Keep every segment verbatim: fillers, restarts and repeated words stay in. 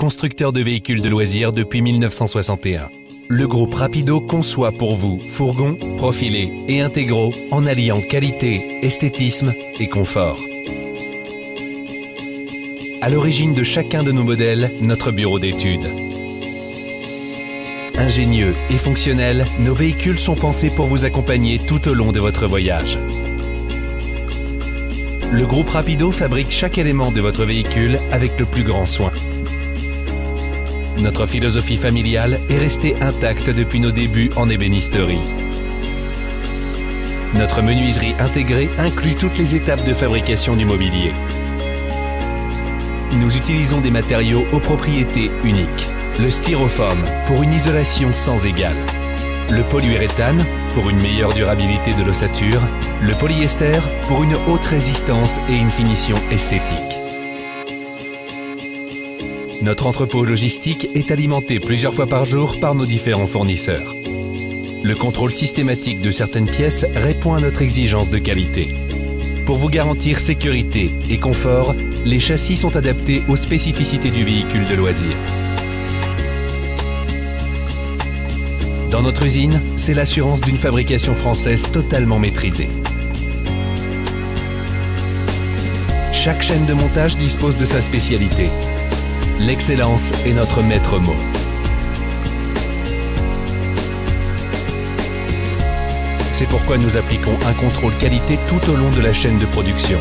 constructeur de véhicules de loisirs depuis mille neuf cent soixante et un. Le groupe Rapido conçoit pour vous fourgons, profilés et intégraux en alliant qualité, esthétisme et confort. À l'origine de chacun de nos modèles, notre bureau d'études. Ingénieux et fonctionnels, nos véhicules sont pensés pour vous accompagner tout au long de votre voyage. Le groupe Rapido fabrique chaque élément de votre véhicule avec le plus grand soin. Notre philosophie familiale est restée intacte depuis nos débuts en ébénisterie. Notre menuiserie intégrée inclut toutes les étapes de fabrication du mobilier. Nous utilisons des matériaux aux propriétés uniques. Le styrofoam pour une isolation sans égale. Le polyuréthane pour une meilleure durabilité de l'ossature. Le polyester pour une haute résistance et une finition esthétique. Notre entrepôt logistique est alimenté plusieurs fois par jour par nos différents fournisseurs. Le contrôle systématique de certaines pièces répond à notre exigence de qualité. Pour vous garantir sécurité et confort, les châssis sont adaptés aux spécificités du véhicule de loisir. Dans notre usine, c'est l'assurance d'une fabrication française totalement maîtrisée. Chaque chaîne de montage dispose de sa spécialité. L'excellence est notre maître mot. C'est pourquoi nous appliquons un contrôle qualité tout au long de la chaîne de production.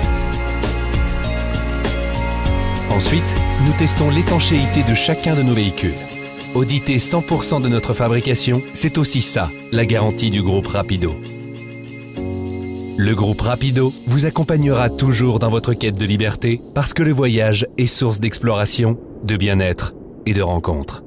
Ensuite, nous testons l'étanchéité de chacun de nos véhicules. Auditer cent pour cent de notre fabrication, c'est aussi ça, la garantie du groupe Rapido. Le groupe Rapido vous accompagnera toujours dans votre quête de liberté parce que le voyage est source d'exploration, de bien-être et de rencontres.